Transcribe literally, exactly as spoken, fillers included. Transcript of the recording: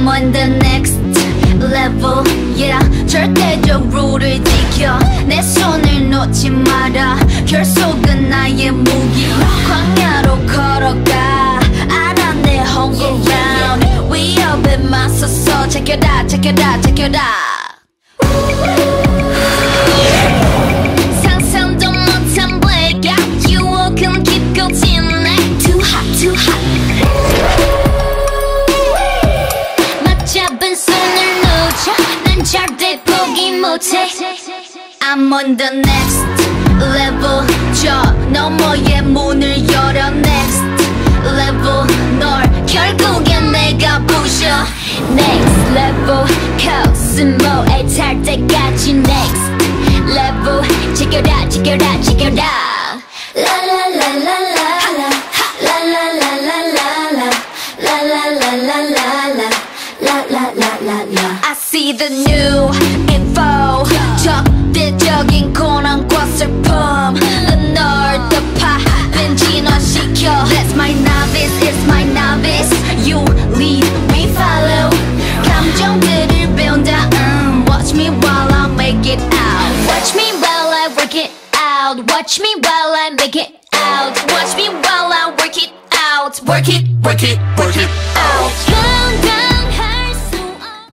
I'm on the next level, yeah. 절대적으로를 지켜 내 손을 놓지 마라. 결속은 나의 무기. 광야로 걸어가 알아 내 home ground. 위협에 맞서서 제껴라 제껴라 제껴라. 상상도 못한 blackout 유혹은 깊고 진해. Too hot too hot. 맞잡은 손을 놓쳐 난 절대 포기 못해. I'm on the next level. 저 너머의 문을 열어. Next level. 널 결국엔 내가 부셔. Next level. 코스모에 탈 때까지 next level. 지켜라 지켜라 지켜라. La la la la la la. La la la la la la. La la la la la la. La la la la la. I see the new info. 적대적인 고난과 슬픔. 널 덮어 진화시켜. That's my novice, it's my novice. You lead, we follow. 감정들을 배운다. um, Watch me while I make it out. Watch me while I work it out. Watch me while I make it out. Watch me while I work it out. Work it, work it, work it out.